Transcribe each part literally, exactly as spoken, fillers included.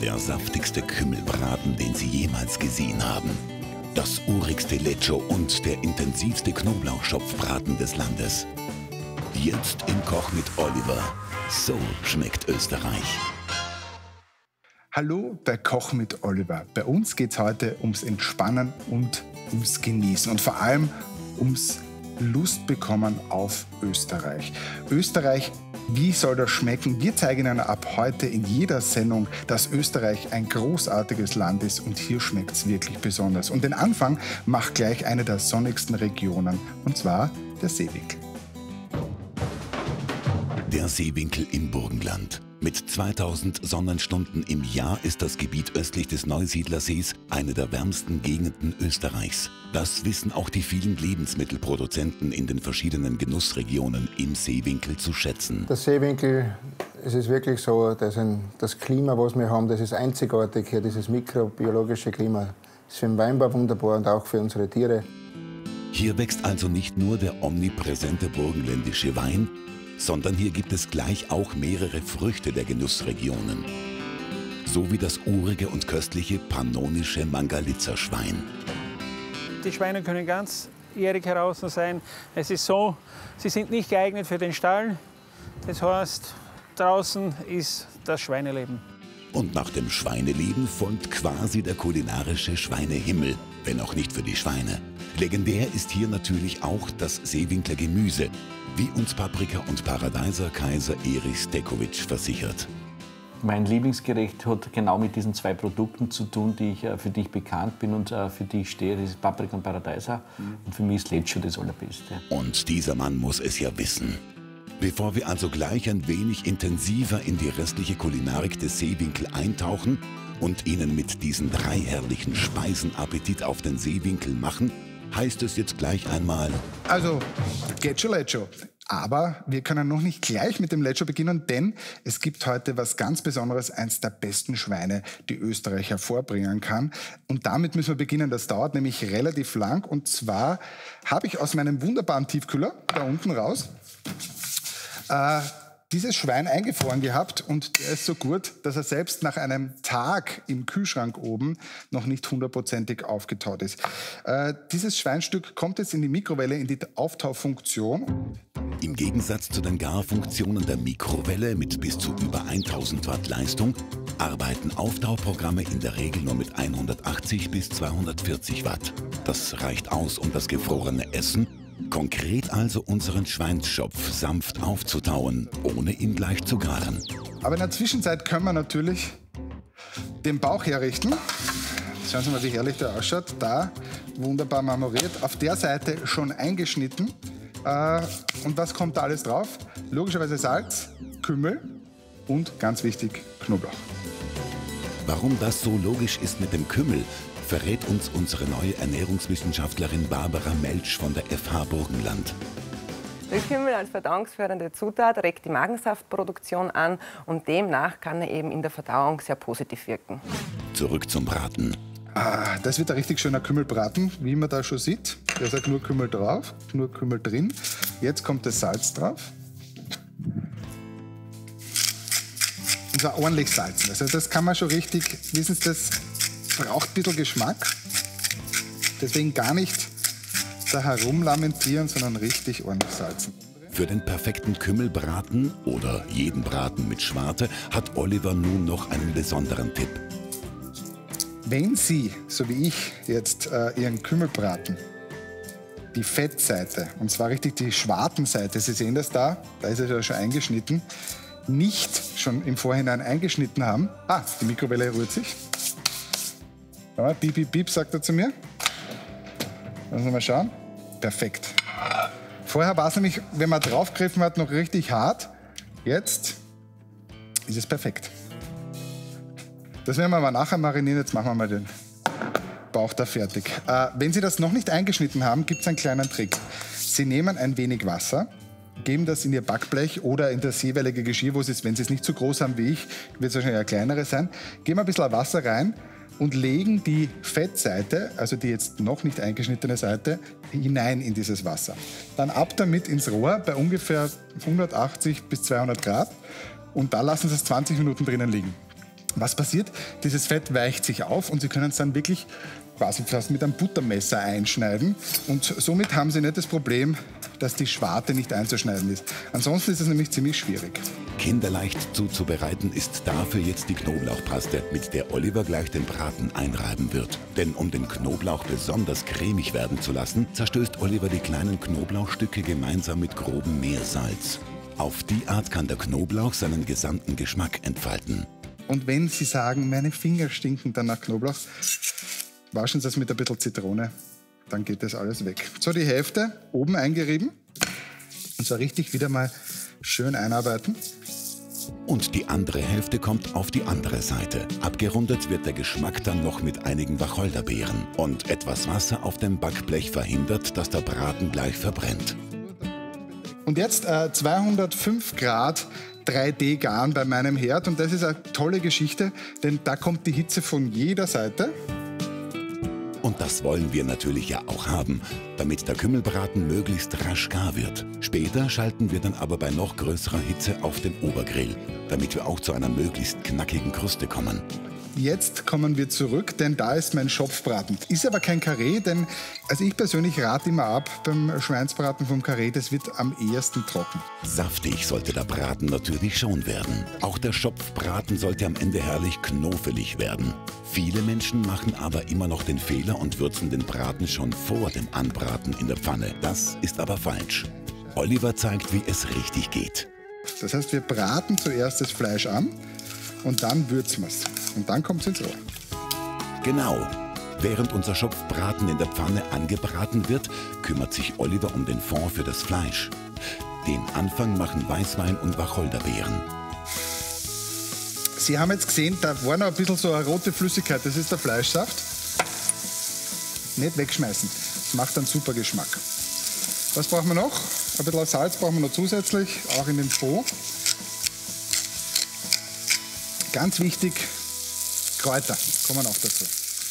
Der saftigste Kümmelbraten, den Sie jemals gesehen haben. Das urigste Lecho und der intensivste Knoblauchschopfbraten des Landes. Jetzt im Koch mit Oliver. So schmeckt Österreich. Hallo bei Koch mit Oliver. Bei uns geht es heute ums Entspannen und ums Genießen und vor allem ums Lust bekommen auf Österreich. Österreich, wie soll das schmecken? Wir zeigen Ihnen ab heute in jeder Sendung, dass Österreich ein großartiges Land ist und hier schmeckt es wirklich besonders. Und den Anfang macht gleich eine der sonnigsten Regionen, und zwar der Seewinkel. Der Seewinkel im Burgenland. Mit zweitausend Sonnenstunden im Jahr ist das Gebiet östlich des Neusiedlersees eine der wärmsten Gegenden Österreichs. Das wissen auch die vielen Lebensmittelproduzenten in den verschiedenen Genussregionen im Seewinkel zu schätzen. Der Seewinkel, es ist wirklich so, dass ein, das Klima, was wir haben, das ist einzigartig hier, dieses mikrobiologische Klima. Das ist für den Weinbau wunderbar und auch für unsere Tiere. Hier wächst also nicht nur der omnipräsente burgenländische Wein, sondern hier gibt es gleich auch mehrere Früchte der Genussregionen. So wie das urige und köstliche pannonische Mangalitzer-Schwein. Die Schweine können ganzjährig heraus sein. Es ist so, sie sind nicht geeignet für den Stall. Das heißt, draußen ist das Schweineleben. Und nach dem Schweineleben folgt quasi der kulinarische Schweinehimmel, wenn auch nicht für die Schweine. Legendär ist hier natürlich auch das Seewinkler Gemüse, wie uns Paprika- und Paradeiser-Kaiser Erich Stekowitsch versichert. Mein Lieblingsgericht hat genau mit diesen zwei Produkten zu tun, die ich, für die ich bekannt bin und für die ich stehe. Das ist Paprika und Paradeiser. Und für mich ist Lecho das Allerbeste. Und dieser Mann muss es ja wissen. Bevor wir also gleich ein wenig intensiver in die restliche Kulinarik des Seewinkel eintauchen und Ihnen mit diesen drei herrlichen Speisen Appetit auf den Seewinkel machen, heißt es jetzt gleich einmal... Also, geht schon Lecho. Aber wir können noch nicht gleich mit dem Lecho beginnen, denn es gibt heute was ganz Besonderes, eins der besten Schweine, die Österreich hervorbringen kann. Und damit müssen wir beginnen. Das dauert nämlich relativ lang. Und zwar habe ich aus meinem wunderbaren Tiefkühler, da unten raus, äh, dieses Schwein eingefroren gehabt und der ist so gut, dass er selbst nach einem Tag im Kühlschrank oben noch nicht hundertprozentig aufgetaut ist. Äh, dieses Schweinstück kommt jetzt in die Mikrowelle, in die Auftauffunktion. Im Gegensatz zu den Garfunktionen der Mikrowelle mit bis zu über tausend Watt Leistung arbeiten Auftauprogramme in der Regel nur mit hundertachtzig bis zweihundertvierzig Watt. Das reicht aus, um das gefrorene Essen, konkret also unseren Schweinsschopf, sanft aufzutauen, ohne ihn gleich zu garen. Aber in der Zwischenzeit können wir natürlich den Bauch herrichten. Schauen Sie mal, wie herrlich der ausschaut. Da, wunderbar marmoriert. Auf der Seite schon eingeschnitten. Äh, und was kommt da alles drauf? Logischerweise Salz, Kümmel und, ganz wichtig, Knoblauch. Warum das so logisch ist mit dem Kümmel, verrät uns unsere neue Ernährungswissenschaftlerin Barbara Meltsch von der F H Burgenland. Der Kümmel als verdauungsfördernde Zutat regt die Magensaftproduktion an und demnach kann er eben in der Verdauung sehr positiv wirken. Zurück zum Braten. Ah, das wird ein richtig schöner Kümmelbraten, wie man da schon sieht. Da ist nur Kümmel drauf, nur Kümmel drin. Jetzt kommt das Salz drauf. Und zwar ordentlich salzen. Also das kann man schon richtig, wissen Sie, das braucht ein bisschen Geschmack. Deswegen gar nicht da herumlamentieren, sondern richtig ordentlich salzen. Für den perfekten Kümmelbraten oder jeden Braten mit Schwarte hat Oliver nun noch einen besonderen Tipp. Wenn Sie, so wie ich, jetzt äh, Ihren Kümmelbraten, die Fettseite, und zwar richtig die Schwartenseite, Sie sehen das da, da ist er ja schon eingeschnitten, nicht schon im Vorhinein eingeschnitten haben. Ah, die Mikrowelle rührt sich. Ja, piep, piep, piep, sagt er zu mir. Lassen wir mal schauen. Perfekt. Vorher war es nämlich, wenn man draufgegriffen hat, noch richtig hart. Jetzt ist es perfekt. Das werden wir mal nachher marinieren. Jetzt machen wir mal den Bauch da fertig. Äh, wenn Sie das noch nicht eingeschnitten haben, gibt es einen kleinen Trick. Sie nehmen ein wenig Wasser, geben das in Ihr Backblech oder in das jeweilige Geschirr, wo Sie es, wenn Sie es nicht so groß haben wie ich, wird es wahrscheinlich ein kleineres sein, geben ein bisschen Wasser rein und legen die Fettseite, also die jetzt noch nicht eingeschnittene Seite, hinein in dieses Wasser. Dann ab damit ins Rohr bei ungefähr hundertachtzig bis zweihundert Grad und da lassen Sie es zwanzig Minuten drinnen liegen. Was passiert? Dieses Fett weicht sich auf und Sie können es dann wirklich quasi fast mit einem Buttermesser einschneiden. Und somit haben Sie nicht das Problem, dass die Schwarte nicht einzuschneiden ist. Ansonsten ist es nämlich ziemlich schwierig. Kinderleicht zuzubereiten ist dafür jetzt die Knoblauchpaste, mit der Oliver gleich den Braten einreiben wird. Denn um den Knoblauch besonders cremig werden zu lassen, zerstößt Oliver die kleinen Knoblauchstücke gemeinsam mit grobem Meersalz. Auf die Art kann der Knoblauch seinen gesamten Geschmack entfalten. Und wenn Sie sagen, meine Finger stinken dann nach Knoblauch, waschen Sie das mit ein bisschen Zitrone, dann geht das alles weg. So, die Hälfte oben eingerieben und so richtig wieder mal schön einarbeiten. Und die andere Hälfte kommt auf die andere Seite. Abgerundet wird der Geschmack dann noch mit einigen Wacholderbeeren. Und etwas Wasser auf dem Backblech verhindert, dass der Braten gleich verbrennt. Und jetzt äh, zweihundertfünf Grad drei D garen bei meinem Herd. Und das ist eine tolle Geschichte, denn da kommt die Hitze von jeder Seite. Und das wollen wir natürlich ja auch haben, damit der Kümmelbraten möglichst rasch gar wird. Später schalten wir dann aber bei noch größerer Hitze auf den Obergrill, damit wir auch zu einer möglichst knackigen Kruste kommen. Jetzt kommen wir zurück, denn da ist mein Schopfbraten. Ist aber kein Karree, denn also ich persönlich rate immer ab beim Schweinsbraten vom Karree, das wird am ehesten trocken. Saftig sollte der Braten natürlich schon werden. Auch der Schopfbraten sollte am Ende herrlich knofelig werden. Viele Menschen machen aber immer noch den Fehler und würzen den Braten schon vor dem Anbraten in der Pfanne. Das ist aber falsch. Oliver zeigt, wie es richtig geht. Das heißt, wir braten zuerst das Fleisch an und dann würzen wir es. Und dann kommt es ins Rohr. Genau. Während unser Schopfbraten in der Pfanne angebraten wird, kümmert sich Oliver um den Fond für das Fleisch. Den Anfang machen Weißwein und Wacholderbeeren. Sie haben jetzt gesehen, da war noch ein bisschen so eine rote Flüssigkeit. Das ist der Fleischsaft. Nicht wegschmeißen. Das macht einen super Geschmack. Was brauchen wir noch? Ein bisschen Salz brauchen wir noch zusätzlich, auch in den Fond. Ganz wichtig, Kräuter kommen auch dazu.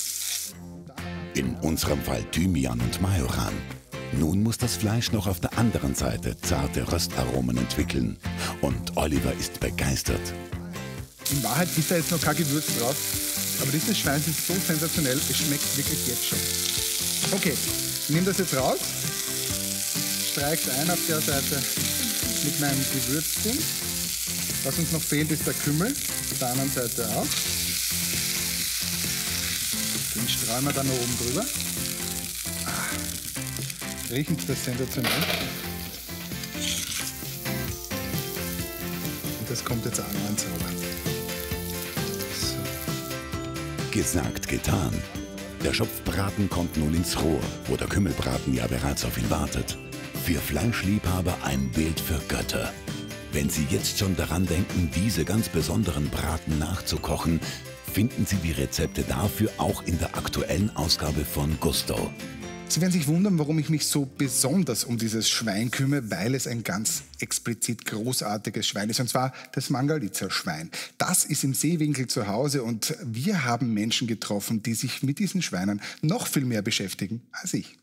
In unserem Fall Thymian und Majoran. Nun muss das Fleisch noch auf der anderen Seite zarte Röstaromen entwickeln. Und Oliver ist begeistert. In Wahrheit ist da jetzt noch kein Gewürz drauf, aber dieses Schwein ist so sensationell, es schmeckt wirklich jetzt schon. Okay, ich nehme das jetzt raus, streiche es ein auf der Seite mit meinem Gewürzchen. Was uns noch fehlt, ist der Kümmel, auf der anderen Seite auch. Den streuen wir dann noch oben drüber. Ah, riechen das sensationell. Und das kommt jetzt auch noch ins Rohr. Gesagt, getan. Der Schopfbraten kommt nun ins Rohr, wo der Kümmelbraten ja bereits auf ihn wartet. Für Fleischliebhaber ein Bild für Götter. Wenn Sie jetzt schon daran denken, diese ganz besonderen Braten nachzukochen, finden Sie die Rezepte dafür auch in der aktuellen Ausgabe von Gusto. Sie werden sich wundern, warum ich mich so besonders um dieses Schwein kümmere, weil es ein ganz explizit großartiges Schwein ist, und zwar das Mangalitzer-Schwein. Das ist im Seewinkel zu Hause und wir haben Menschen getroffen, die sich mit diesen Schweinen noch viel mehr beschäftigen als ich.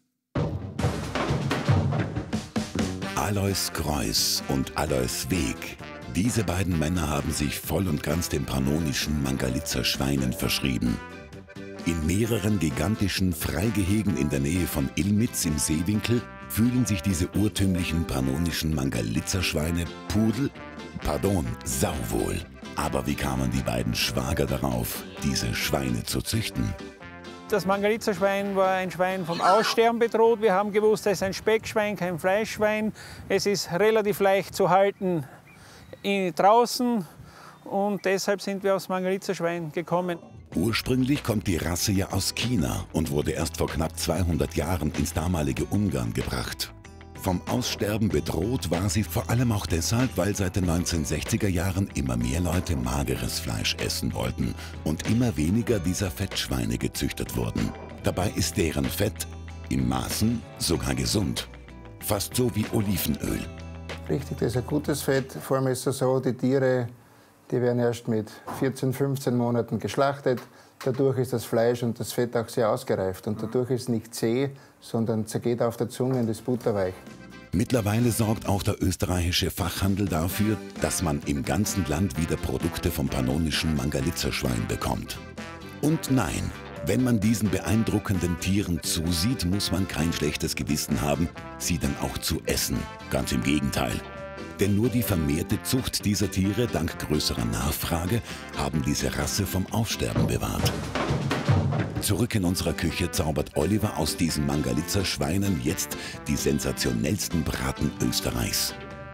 Alois Greuß und Alois Weg. Diese beiden Männer haben sich voll und ganz den pannonischen Mangalitzer Schweinen verschrieben. In mehreren gigantischen Freigehegen in der Nähe von Illmitz im Seewinkel fühlen sich diese urtümlichen pannonischen Mangalitzer Schweine Pudel, pardon, sauwohl. Aber wie kamen die beiden Schwager darauf, diese Schweine zu züchten? Das Mangalitzer Schwein war ein Schwein vom Aussterben bedroht. Wir haben gewusst, es ist ein Speckschwein, kein Fleischschwein. Es ist relativ leicht zu halten in, draußen und deshalb sind wir aufs Mangalitzer Schwein gekommen. Ursprünglich kommt die Rasse ja aus China und wurde erst vor knapp zweihundert Jahren ins damalige Ungarn gebracht. Vom Aussterben bedroht war sie vor allem auch deshalb, weil seit den neunzehnhundertsechziger Jahren immer mehr Leute mageres Fleisch essen wollten und immer weniger dieser Fettschweine gezüchtet wurden. Dabei ist deren Fett in Maßen sogar gesund. Fast so wie Olivenöl. Richtig, das ist ein gutes Fett. Vor allem ist es so, die Tiere, die werden erst mit vierzehn, fünfzehn Monaten geschlachtet. Dadurch ist das Fleisch und das Fett auch sehr ausgereift. Und dadurch ist es nicht zäh, sondern zergeht auf der Zunge und ist butterweich. Mittlerweile sorgt auch der österreichische Fachhandel dafür, dass man im ganzen Land wieder Produkte vom pannonischen Mangalitzer-Schwein bekommt. Und nein, wenn man diesen beeindruckenden Tieren zusieht, muss man kein schlechtes Gewissen haben, sie dann auch zu essen. Ganz im Gegenteil. Denn nur die vermehrte Zucht dieser Tiere dank größerer Nachfrage haben diese Rasse vom Aussterben bewahrt. Zurück in unserer Küche zaubert Oliver aus diesen Mangalitzer Schweinen jetzt die sensationellsten Braten Österreichs.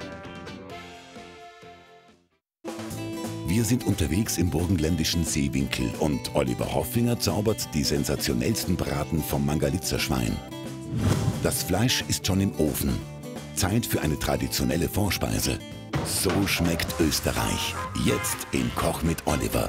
Wir sind unterwegs im burgenländischen Seewinkel und Oliver Hoffinger zaubert die sensationellsten Braten vom Mangalitzer Schwein. Das Fleisch ist schon im Ofen. Zeit für eine traditionelle Vorspeise. So schmeckt Österreich. Jetzt im Koch mit Oliver.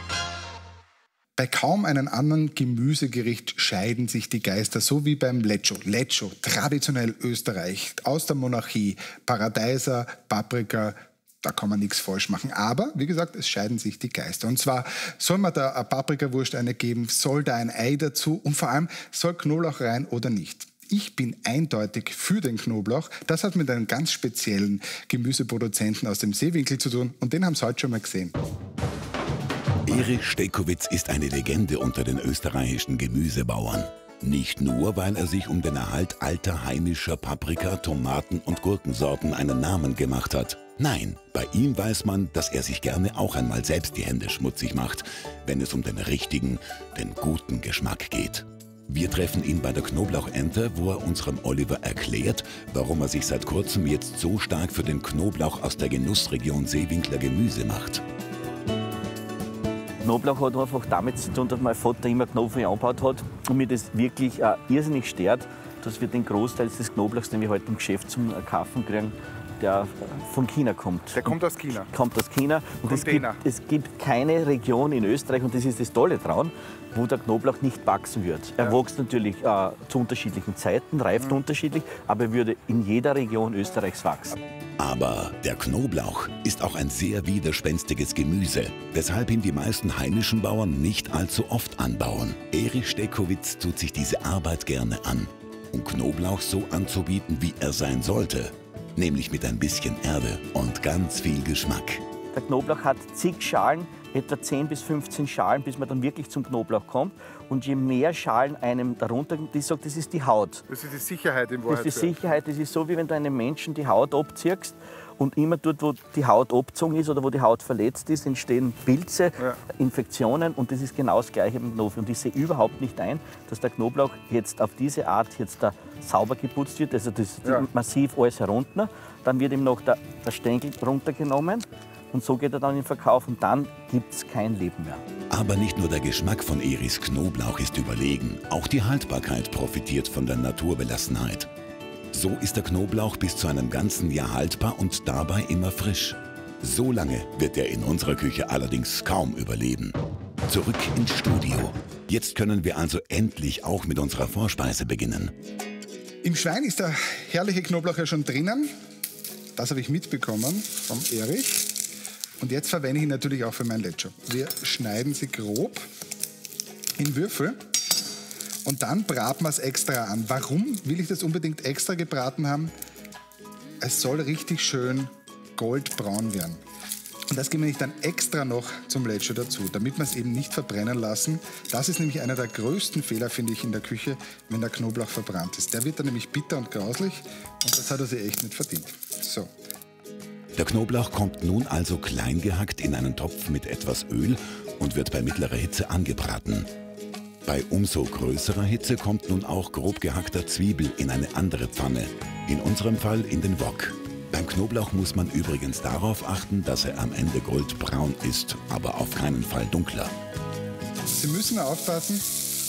Bei kaum einem anderen Gemüsegericht scheiden sich die Geister, so wie beim Lecco. Lecco, traditionell Österreich, aus der Monarchie, Paradeiser, Paprika, da kann man nichts falsch machen. Aber, wie gesagt, es scheiden sich die Geister. Und zwar soll man da eine Paprikawurst eine geben, soll da ein Ei dazu und vor allem soll Knoblauch rein oder nicht. Ich bin eindeutig für den Knoblauch. Das hat mit einem ganz speziellen Gemüseproduzenten aus dem Seewinkel zu tun und den haben Sie heute schon mal gesehen. Erich Stekowitz ist eine Legende unter den österreichischen Gemüsebauern. Nicht nur, weil er sich um den Erhalt alter heimischer Paprika-, Tomaten- und Gurkensorten einen Namen gemacht hat. Nein, bei ihm weiß man, dass er sich gerne auch einmal selbst die Hände schmutzig macht, wenn es um den richtigen, den guten Geschmack geht. Wir treffen ihn bei der Knoblauchente, wo er unserem Oliver erklärt, warum er sich seit kurzem jetzt so stark für den Knoblauch aus der Genussregion Seewinkler Gemüse macht. Knoblauch hat einfach damit zu tun, dass mein Vater immer Knoblauch angebaut hat und mir das wirklich äh, irrsinnig stört, dass wir den Großteil des Knoblauchs, den wir heute im Geschäft zum Kaufen kriegen, der von China kommt. Der kommt aus China? Kommt aus China. Und es gibt, es gibt keine Region in Österreich, und das ist das Tolle daran, wo der Knoblauch nicht wachsen wird. Er ja. wächst natürlich äh, zu unterschiedlichen Zeiten, reift mhm. unterschiedlich, aber er würde in jeder Region Österreichs wachsen. Aber der Knoblauch ist auch ein sehr widerspenstiges Gemüse, weshalb ihn die meisten heimischen Bauern nicht allzu oft anbauen. Erich Stekowitz tut sich diese Arbeit gerne an, um Knoblauch so anzubieten, wie er sein sollte. Nämlich mit ein bisschen Erde und ganz viel Geschmack. Der Knoblauch hat zig Schalen, etwa zehn bis fünfzehn Schalen, bis man dann wirklich zum Knoblauch kommt. Und je mehr Schalen einem darunter, die sagt, das ist die Haut. Das ist die Sicherheit im Wahrheit. Das ist die Sicherheit. Das ist so, wie wenn du einem Menschen die Haut abziehst und immer dort, wo die Haut abgezogen ist oder wo die Haut verletzt ist, entstehen Pilze, ja. Infektionen, und das ist genau das Gleiche mit dem Knoblauch. Und ich sehe überhaupt nicht ein, dass der Knoblauch jetzt auf diese Art jetzt da sauber geputzt wird, also das ja. massiv alles herunter. Dann wird ihm noch der, der Stängel runtergenommen. Und so geht er dann in den Verkauf und dann gibt es kein Leben mehr. Aber nicht nur der Geschmack von Erichs Knoblauch ist überlegen, auch die Haltbarkeit profitiert von der Naturbelassenheit. So ist der Knoblauch bis zu einem ganzen Jahr haltbar und dabei immer frisch. So lange wird er in unserer Küche allerdings kaum überleben. Zurück ins Studio. Jetzt können wir also endlich auch mit unserer Vorspeise beginnen. Im Schwein ist der herrliche Knoblauch ja schon drinnen. Das habe ich mitbekommen vom Erich. Und jetzt verwende ich ihn natürlich auch für mein Lecco. Wir schneiden sie grob in Würfel und dann braten wir es extra an. Warum will ich das unbedingt extra gebraten haben? Es soll richtig schön goldbraun werden. Und das geben wir nicht dann extra noch zum Lecco dazu, damit wir es eben nicht verbrennen lassen. Das ist nämlich einer der größten Fehler, finde ich, in der Küche, wenn der Knoblauch verbrannt ist. Der wird dann nämlich bitter und grauslich und das hat er sich echt nicht verdient. So. Der Knoblauch kommt nun also klein gehackt in einen Topf mit etwas Öl und wird bei mittlerer Hitze angebraten. Bei umso größerer Hitze kommt nun auch grob gehackter Zwiebel in eine andere Pfanne, in unserem Fall in den Wok. Beim Knoblauch muss man übrigens darauf achten, dass er am Ende goldbraun ist, aber auf keinen Fall dunkler. Sie müssen aufpassen,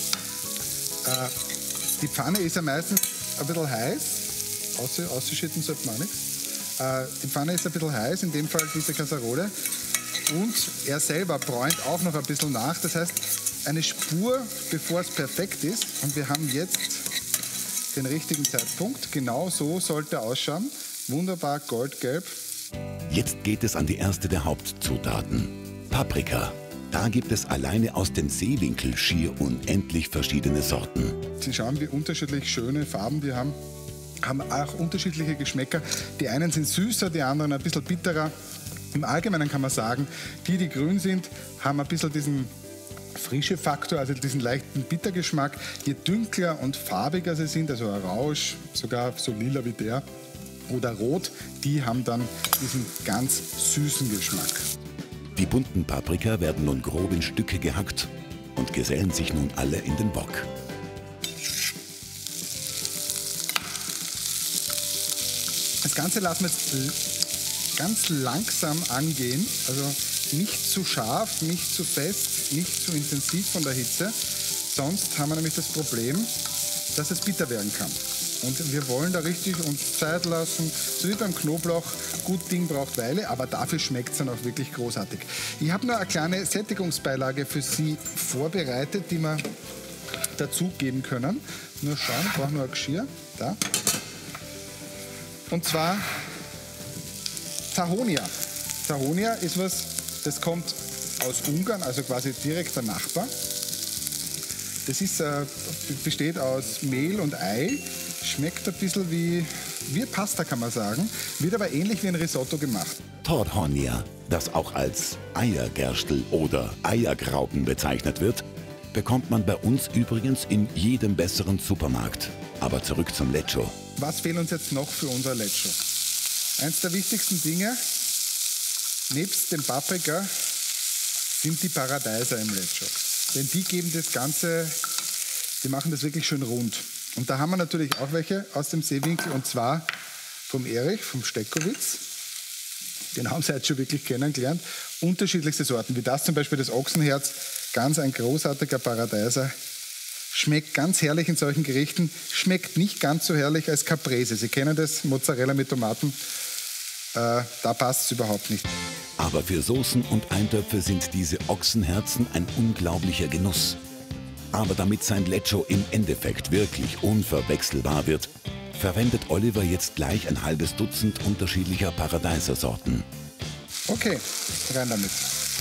äh, die Pfanne ist ja meistens ein bisschen heiß, Aus, auszuschütten sollte man nichts. Die Pfanne ist ein bisschen heiß, in dem Fall diese Kasserole. Und er selber bräunt auch noch ein bisschen nach. Das heißt, eine Spur, bevor es perfekt ist. Und wir haben jetzt den richtigen Zeitpunkt. Genau so sollte er ausschauen. Wunderbar goldgelb. Jetzt geht es an die erste der Hauptzutaten. Paprika. Da gibt es alleine aus dem Seewinkel schier unendlich verschiedene Sorten. Sie schauen, wie unterschiedlich schöne Farben wir haben. haben auch unterschiedliche Geschmäcker. Die einen sind süßer, die anderen ein bisschen bitterer. Im Allgemeinen kann man sagen, die, die grün sind, haben ein bisschen diesen frische Faktor, also diesen leichten Bittergeschmack. Je dunkler und farbiger sie sind, also ein Rausch, sogar so lila wie der, oder rot, die haben dann diesen ganz süßen Geschmack. Die bunten Paprika werden nun grob in Stücke gehackt und gesellen sich nun alle in den Wok. Das Ganze lassen wir jetzt ganz langsam angehen, also nicht zu scharf, nicht zu fest, nicht zu intensiv von der Hitze. Sonst haben wir nämlich das Problem, dass es bitter werden kann. Und wir wollen da richtig uns Zeit lassen, so wie beim Knoblauch. Gut Ding braucht Weile, aber dafür schmeckt es dann auch wirklich großartig. Ich habe noch eine kleine Sättigungsbeilage für Sie vorbereitet, die wir dazugeben können. Nur schauen, ich brauche nur ein Geschirr. Da. Und zwar Tahonia. Tahonia ist was, das kommt aus Ungarn, also quasi direkt der Nachbar. Das ist, äh, besteht aus Mehl und Ei, schmeckt ein bisschen wie, wie Pasta, kann man sagen, wird aber ähnlich wie ein Risotto gemacht. Torhonia, das auch als Eiergerstel oder Eiergraupen bezeichnet wird, bekommt man bei uns übrigens in jedem besseren Supermarkt. Aber zurück zum Leccio. Was fehlt uns jetzt noch für unser Leccio? Eins der wichtigsten Dinge, nebst dem Paprika, sind die Paradeiser im Leccio. Denn die geben das Ganze, die machen das wirklich schön rund. Und da haben wir natürlich auch welche aus dem Seewinkel, und zwar vom Erich, vom Steckowitz. Den haben Sie jetzt schon wirklich kennengelernt. Unterschiedlichste Sorten, wie das zum Beispiel das Ochsenherz, ganz ein großartiger Paradeiser. Schmeckt ganz herrlich in solchen Gerichten, schmeckt nicht ganz so herrlich als Caprese. Sie kennen das, Mozzarella mit Tomaten, äh, da passt es überhaupt nicht. Aber für Soßen und Eintöpfe sind diese Ochsenherzen ein unglaublicher Genuss. Aber damit sein Leccio im Endeffekt wirklich unverwechselbar wird, verwendet Oliver jetzt gleich ein halbes Dutzend unterschiedlicher Paradeisersorten. Okay, rein damit.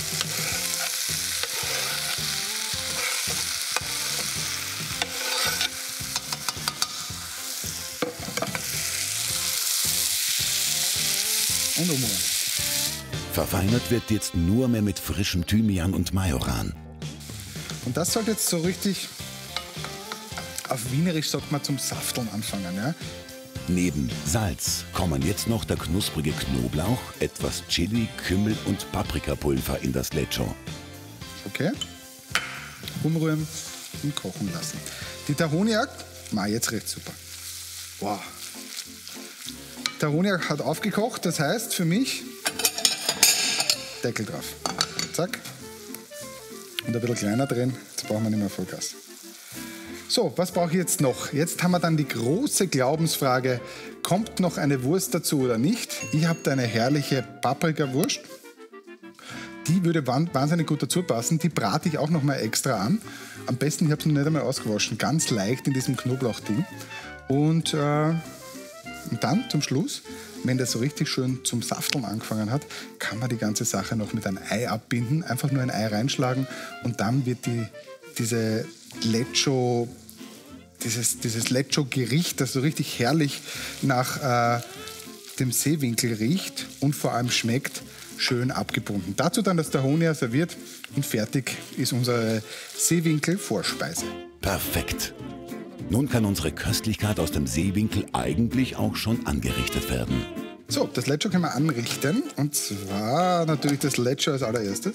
Und umrühren. Verfeinert wird jetzt nur mehr mit frischem Thymian und Majoran. Und das sollte jetzt so richtig, auf Wienerisch sagt man, zum Safteln anfangen. Ja? Neben Salz kommen jetzt noch der knusprige Knoblauch, etwas Chili, Kümmel und Paprikapulver in das Leccio. Okay. Umrühren und kochen lassen. Die Tahonia, ma jetzt recht super. Wow. Tahonia hat aufgekocht, das heißt für mich Deckel drauf. Zack. Und ein bisschen kleiner drehen, jetzt brauchen wir nicht mehr Vollgas. So, was brauche ich jetzt noch? Jetzt haben wir dann die große Glaubensfrage, kommt noch eine Wurst dazu oder nicht? Ich habe da eine herrliche Paprikawurst. Die würde wahnsinnig gut dazu passen. Die brate ich auch noch mal extra an. Am besten, ich habe sie noch nicht einmal ausgewaschen. Ganz leicht in diesem Knoblauchding. Und, äh, und dann zum Schluss, wenn das so richtig schön zum Safteln angefangen hat, kann man die ganze Sache noch mit einem Ei abbinden. Einfach nur ein Ei reinschlagen und dann wird die, diese Leccio, dieses, dieses Leccio-Gericht, das so richtig herrlich nach äh, dem Seewinkel riecht und vor allem schmeckt, schön abgebunden. Dazu dann das Tahonia serviert und fertig ist unsere Seewinkel-Vorspeise. Perfekt. Nun kann unsere Köstlichkeit aus dem Seewinkel eigentlich auch schon angerichtet werden. So, das Leccio können wir anrichten. Und zwar natürlich das Leccio als allererstes.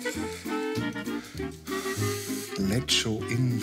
Leccio in...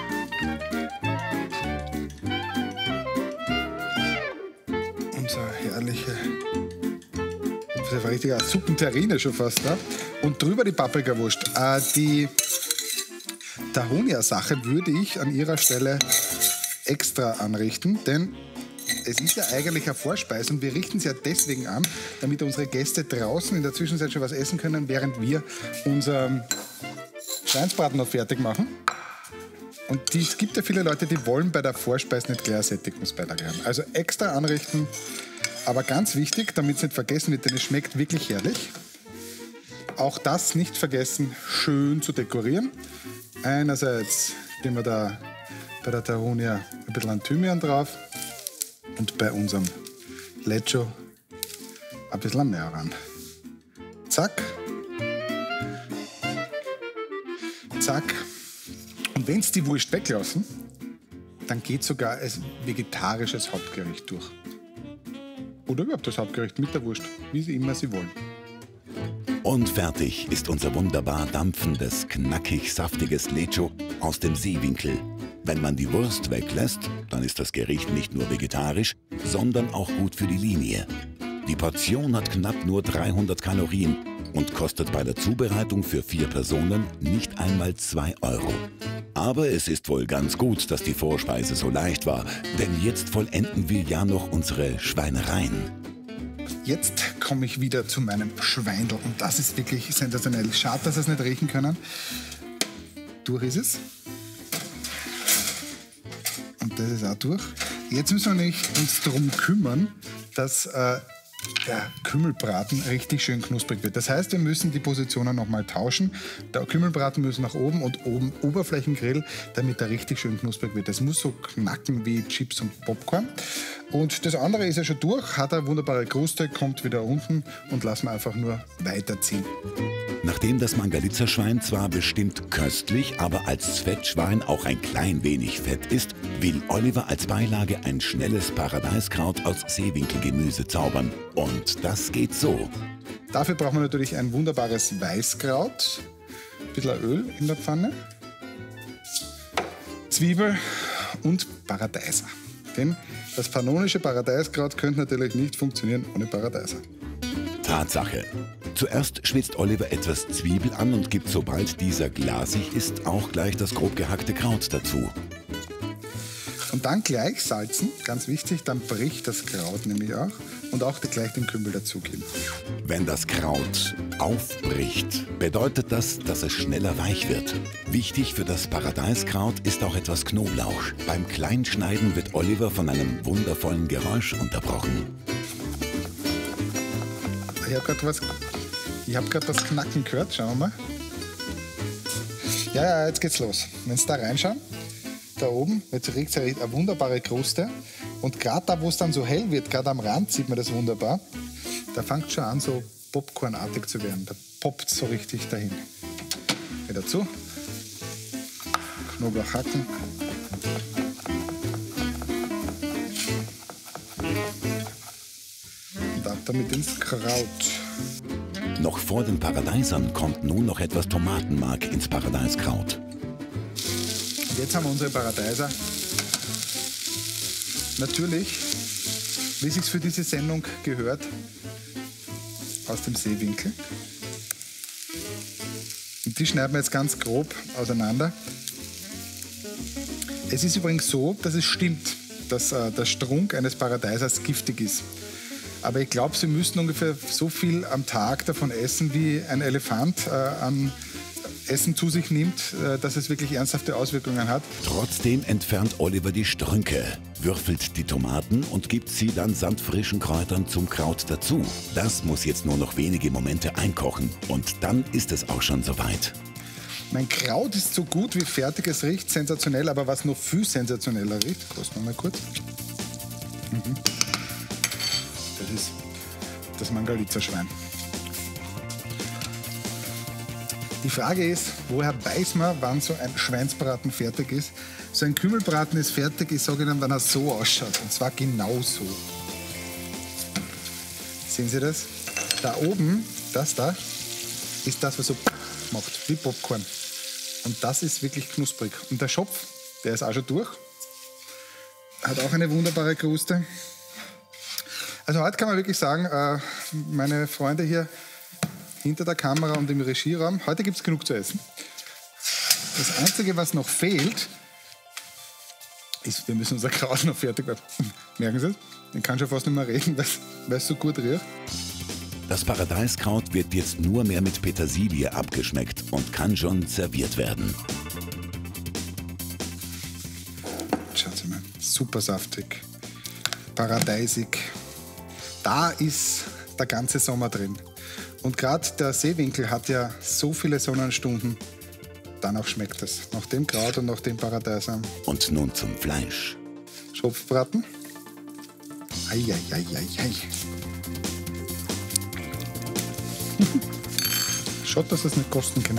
Unser herrliche... Das war richtig eine Suppenterrine schon fast. Ne? Und drüber die Paprikawurst. Äh, die Tahonia-Sache würde ich an ihrer Stelle extra anrichten, denn es ist ja eigentlich eine Vorspeise und wir richten es ja deswegen an, damit unsere Gäste draußen in der Zwischenzeit schon was essen können, während wir unseren Schweinsbraten noch fertig machen. Und die, es gibt ja viele Leute, die wollen bei der Vorspeise nicht gleich Sättigungsbeilage haben. Also extra anrichten, aber ganz wichtig, damit es nicht vergessen wird, denn es schmeckt wirklich herrlich. Auch das nicht vergessen, schön zu dekorieren. Einerseits geben wir da bei der Tahonia ein bisschen an Thymian drauf. Und bei unserem Lecho ein bisschen mehr ran. Zack. Zack. Und wenn Sie die Wurst weglassen, dann geht sogar ein vegetarisches Hauptgericht durch. Oder überhaupt das Hauptgericht mit der Wurst, wie Sie immer Sie wollen. Und fertig ist unser wunderbar dampfendes, knackig saftiges Lecho aus dem Seewinkel. Wenn man die Wurst weglässt, dann ist das Gericht nicht nur vegetarisch, sondern auch gut für die Linie. Die Portion hat knapp nur dreihundert Kalorien und kostet bei der Zubereitung für vier Personen nicht einmal zwei Euro. Aber es ist wohl ganz gut, dass die Vorspeise so leicht war, denn jetzt vollenden wir ja noch unsere Schweinereien. Jetzt komme ich wieder zu meinem Schweindel und das ist wirklich sensationell. Schade, dass Sie es nicht riechen können. Durch ist es. Und das ist auch durch. Jetzt müssen wir nämlich uns darum kümmern, dass äh, der Kümmelbraten richtig schön knusprig wird. Das heißt, wir müssen die Positionen nochmal tauschen. Der Kümmelbraten muss nach oben und oben Oberflächengrill, damit er richtig schön knusprig wird. Das muss so knacken wie Chips und Popcorn. Und das andere ist ja schon durch, hat eine wunderbare Kruste, kommt wieder unten und lassen wir einfach nur weiterziehen. Nachdem das Mangalitzer-Schwein zwar bestimmt köstlich, aber als Fettschwein auch ein klein wenig fett ist, will Oliver als Beilage ein schnelles Paradeiskraut aus Seewinkelgemüse zaubern. Und das geht so. Dafür brauchen wir natürlich ein wunderbares Weißkraut, ein bisschen Öl in der Pfanne, Zwiebel und Paradeiser. Denn das pannonische Paradeiskraut könnte natürlich nicht funktionieren ohne Paradeiser. Tatsache. Zuerst schwitzt Oliver etwas Zwiebel an und gibt, sobald dieser glasig ist, auch gleich das grob gehackte Kraut dazu. Und dann gleich salzen, ganz wichtig, dann bricht das Kraut nämlich auch und auch gleich den Kümmel dazugeben. Wenn das Kraut aufbricht, bedeutet das, dass es schneller weich wird. Wichtig für das Paradeiskraut ist auch etwas Knoblauch. Beim Kleinschneiden wird Oliver von einem wundervollen Geräusch unterbrochen. Ich habe gerade was, ich hab gerade das Knacken gehört, schauen wir mal. Ja, ja, jetzt geht's los. Wenn Sie da reinschauen, da oben, jetzt riecht es eine wunderbare Kruste. Und gerade da, wo es dann so hell wird, gerade am Rand sieht man das wunderbar, da fängt schon an, so popcornartig zu werden. Da poppt so richtig dahin. Wieder zu. Knoblauch hacken. Und ab damit ins Kraut. Noch vor den Paradeisern kommt nun noch etwas Tomatenmark ins Paradeiskraut. Und jetzt haben wir unsere Paradeiser. Natürlich, wie es sich für diese Sendung gehört, aus dem Seewinkel. Und die schneiden wir jetzt ganz grob auseinander. Es ist übrigens so, dass es stimmt, dass äh, der Strunk eines Paradeisers giftig ist. Aber ich glaube, Sie müssten ungefähr so viel am Tag davon essen, wie ein Elefant äh, an Essen zu sich nimmt, äh, dass es wirklich ernsthafte Auswirkungen hat. Trotzdem entfernt Oliver die Strünke, würfelt die Tomaten und gibt sie dann samt frischen Kräutern zum Kraut dazu. Das muss jetzt nur noch wenige Momente einkochen und dann ist es auch schon soweit. Mein Kraut ist so gut wie fertig, es riecht sensationell, aber was noch viel sensationeller riecht, kosten wir mal kurz. Mhm. Das ist das Mangalitzer-Schwein. Die Frage ist, woher weiß man, wann so ein Schweinsbraten fertig ist? So ein Kümmelbraten ist fertig, ich sage Ihnen, wenn er so ausschaut. Und zwar genau so. Sehen Sie das? Da oben, das da, ist das, was so macht, wie Popcorn. Und das ist wirklich knusprig. Und der Schopf, der ist auch schon durch. Hat auch eine wunderbare Kruste. Also heute kann man wirklich sagen, meine Freunde hier hinter der Kamera und im Regieraum, heute gibt es genug zu essen. Das Einzige, was noch fehlt, ist, wir müssen unser Kraut noch fertig werden. Merken Sie es? Ich kann schon fast nicht mehr reden, weil es so gut riecht. Das Paradeiskraut wird jetzt nur mehr mit Petersilie abgeschmeckt und kann schon serviert werden. Schauen Sie mal, super saftig, paradeisig. Da ist der ganze Sommer drin. Und gerade der Seewinkel hat ja so viele Sonnenstunden. Danach schmeckt es. Nach dem Kraut und nach dem Paradeiser. Und nun zum Fleisch. Schopfbraten. Eieieiei. Schaut, dass es nicht kosten kann.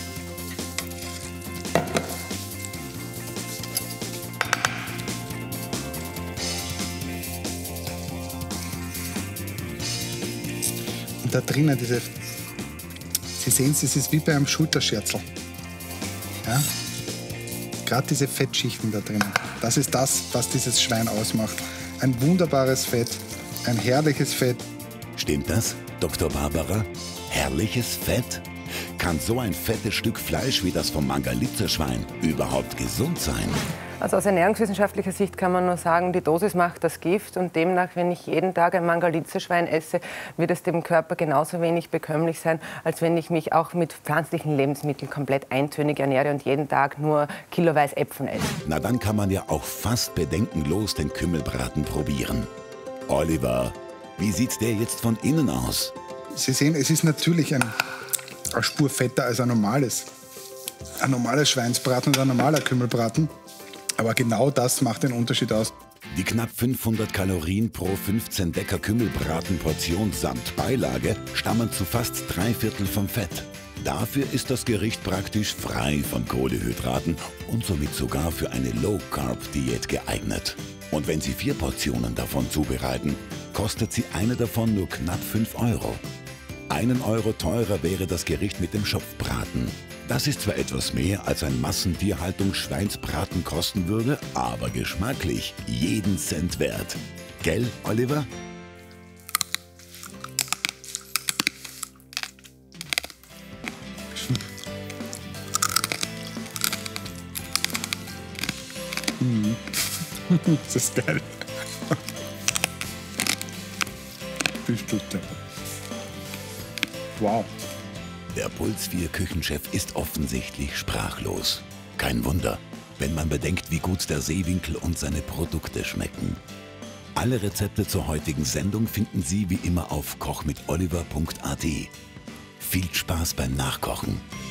Und da drinnen diese, Sie sehen es, es ist wie bei einem Schulterscherzel. Ja? Gerade diese Fettschichten da drinnen. Das ist das, was dieses Schwein ausmacht. Ein wunderbares Fett, ein herrliches Fett. Stimmt das, Doktor Barbara? Herrliches Fett? Kann so ein fettes Stück Fleisch wie das vom Mangalitzer-Schwein überhaupt gesund sein? Also aus ernährungswissenschaftlicher Sicht kann man nur sagen, die Dosis macht das Gift und demnach, wenn ich jeden Tag ein Mangalitzer-Schwein esse, wird es dem Körper genauso wenig bekömmlich sein, als wenn ich mich auch mit pflanzlichen Lebensmitteln komplett eintönig ernähre und jeden Tag nur kiloweise Äpfel esse. Na, dann kann man ja auch fast bedenkenlos den Kümmelbraten probieren. Oliver, wie sieht der jetzt von innen aus? Sie sehen, es ist natürlich ein, eine Spur fetter als ein normales. Ein normales Schweinsbraten oder ein normaler Kümmelbraten. Aber genau das macht den Unterschied aus. Die knapp fünfhundert Kalorien pro fünfzehn Decker Kümmelbratenportion samt Beilage stammen zu fast drei Viertel vom Fett. Dafür ist das Gericht praktisch frei von Kohlenhydraten und somit sogar für eine Low-Carb-Diät geeignet. Und wenn Sie vier Portionen davon zubereiten, kostet sie eine davon nur knapp fünf Euro. Einen Euro teurer wäre das Gericht mit dem Schopfbraten. Das ist zwar etwas mehr, als ein Massentierhaltungs-Schweinsbraten kosten würde, aber geschmacklich jeden Cent wert. Gell, Oliver? Mm. Das ist geil. Bist du da? Wow. Der Puls vier Küchenchef ist offensichtlich sprachlos. Kein Wunder, wenn man bedenkt, wie gut der Seewinkel und seine Produkte schmecken. Alle Rezepte zur heutigen Sendung finden Sie wie immer auf koch mit oliver punkt a t. Viel Spaß beim Nachkochen.